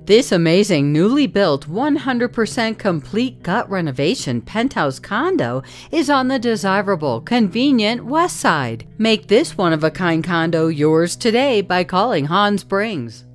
This amazing newly built 100% complete gut renovation penthouse condo is on the desirable, convenient west side. Make this one-of-a-kind condo yours today by calling Hans Springs.